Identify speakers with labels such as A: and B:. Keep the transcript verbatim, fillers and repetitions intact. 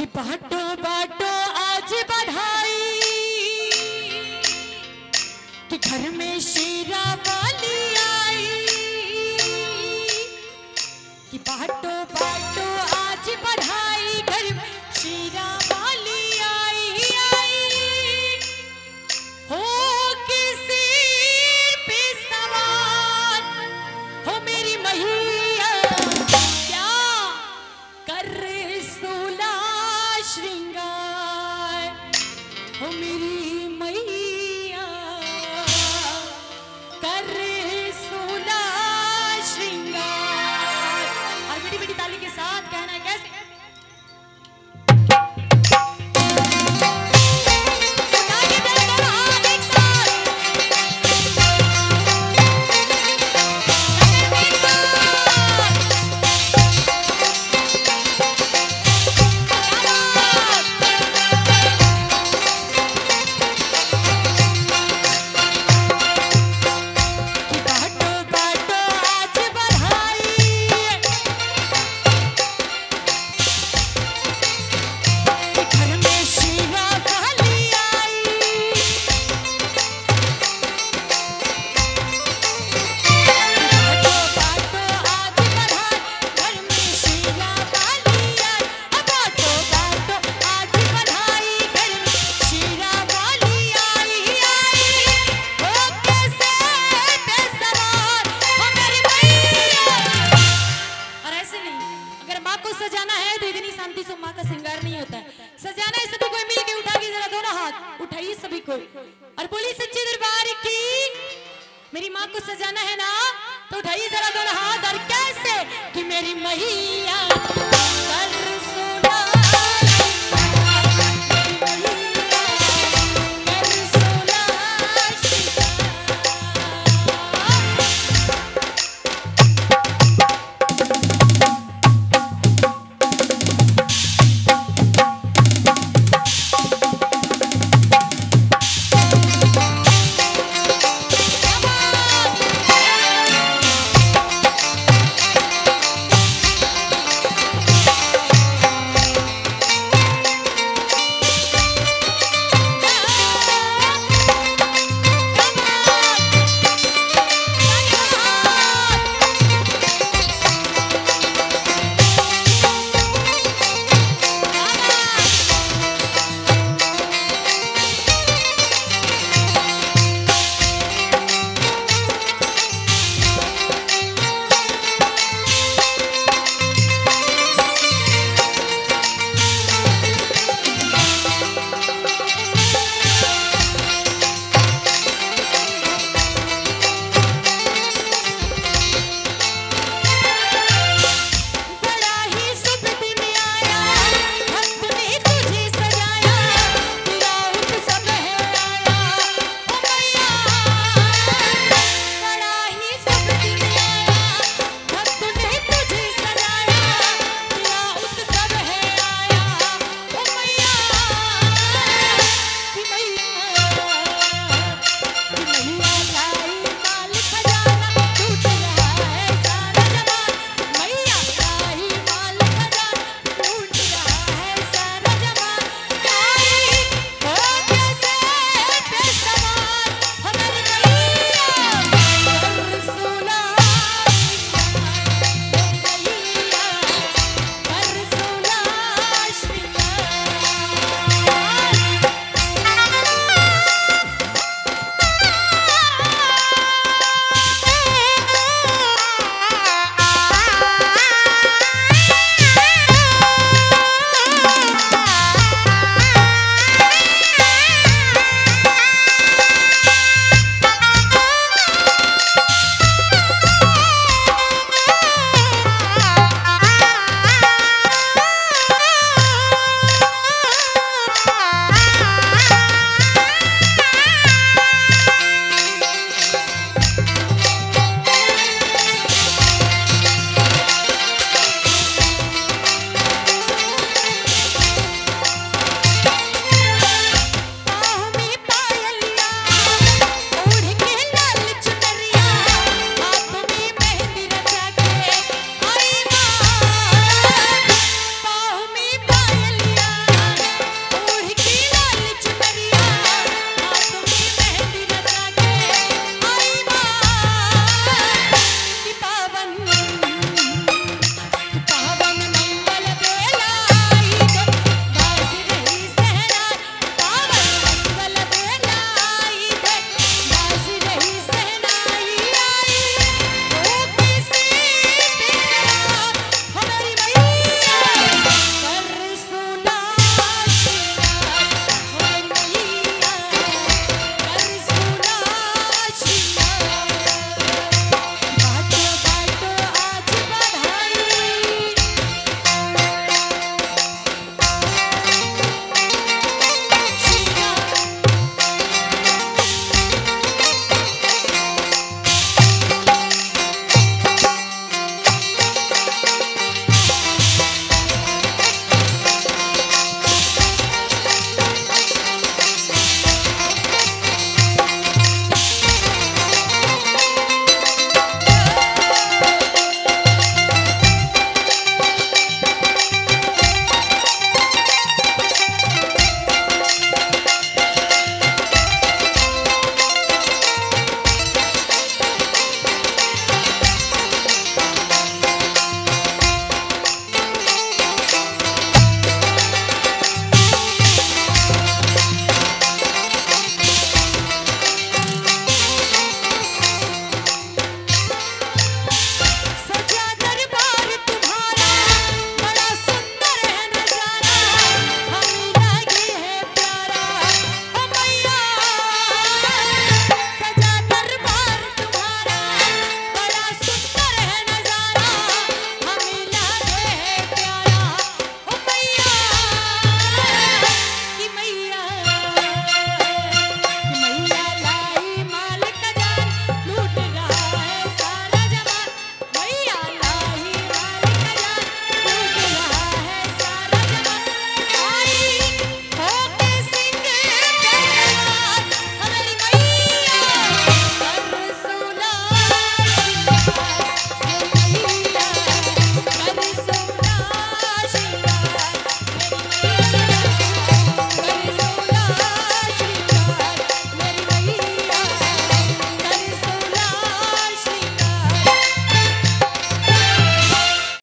A: कि बाटो बाटो आज बधाई कि घर में शेरा वाली आई कि बाटो बाटो आज बधाई घर में शेरा वाली आई आई हो किसी पे सवार हो मेरी मैया क्या कर सोला श्रृंगार हो मेरी मैया कर सोला श्रृंगार। और बेटी बेटी ताली के साथ कहना है कैसे सजाना है तो इतनी शांति से माँ का श्रृंगार नहीं होता है। सजाना है सभी को मिल के उठा के जरा दोनों हाथ उठाइए सभी को और बोलिए सच्चे दरबार की। मेरी माँ को सजाना है ना तो उठाइए जरा दोनों हाथ और कैसे कि मेरी मैया